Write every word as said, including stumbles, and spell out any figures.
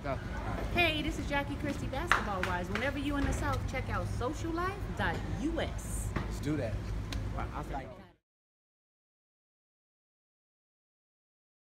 go. Hey, this is Jackie Christie, Basketball Wise. Whenever you in the South, check out Social Life dot U S. Let's do that. Well, I'll